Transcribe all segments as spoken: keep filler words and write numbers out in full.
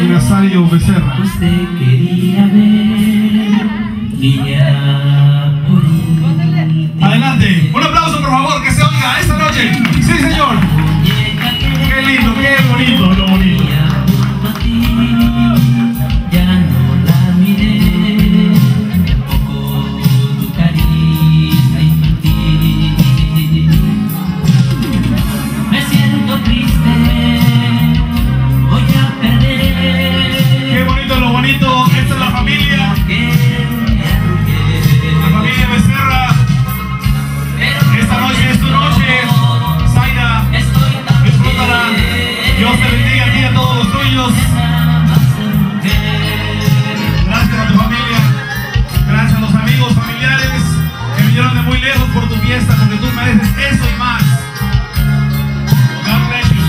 Nazario Becerra. Usted quería ver, niña bonita. Adelante, un aplauso por favor, que se oiga esta noche. Sí, señor. Qué lindo, qué bonito, lo bonito. Ya no la miré, tampoco tu carita infantil. Me siento triste, voy a perder. Qué bonito, lo bonito. Esta es la familia. La familia Becerra. Esta noche es tu noche. Zaida, disfrútala. Dios te bendiga a ti y a todos los tuyos. Gracias a tu familia. Gracias a los amigos, familiares que vinieron de muy lejos por tu fiesta, porque tú mereces eso y más. God bless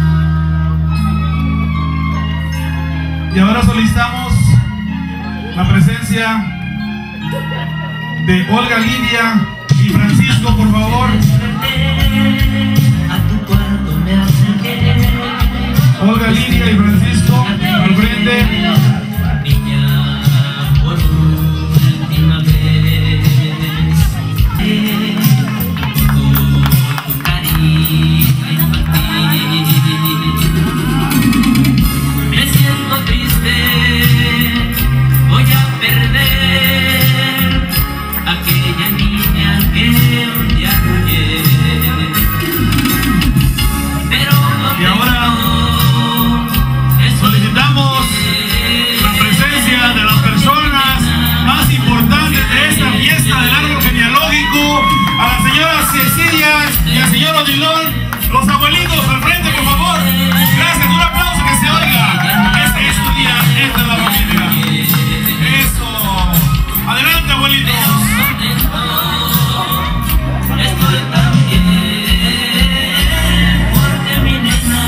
you. Y ahora solicitamos la presencia de Olga Lidia y Francisco, por favor. A tu cuarto me acerqué. Olga Lidia y Francisco al frente. Niña, por última vez. Con tu carita infantil. Me siento triste, voy a perder aquella niña que un día jugué. Pero Y ahora solicitamos la presencia de las personas más importantes de esta fiesta del árbol genealógico, a la señora Cecilia y al señor Odilón, los abuelitos al frente, por favor. Gracias, un aplauso que se oiga. Este es tu día, esta es la familia. Eso. Adelante, abuelitos. estoy tan bien porque mi nena.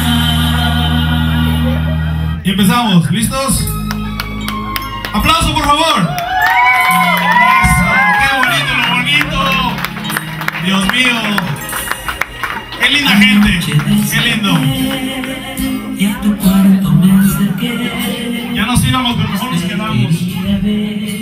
Y empezamos, ¿listos? ¡Aplauso, por favor! ¡Eso! ¡Qué bonito, lo bonito! ¡Dios mío! ¡Qué linda gente! ¡Qué lindo! Y a tu cuarto me acerqué. Ya nos íbamos, pero mejor nos quedamos. Quería ver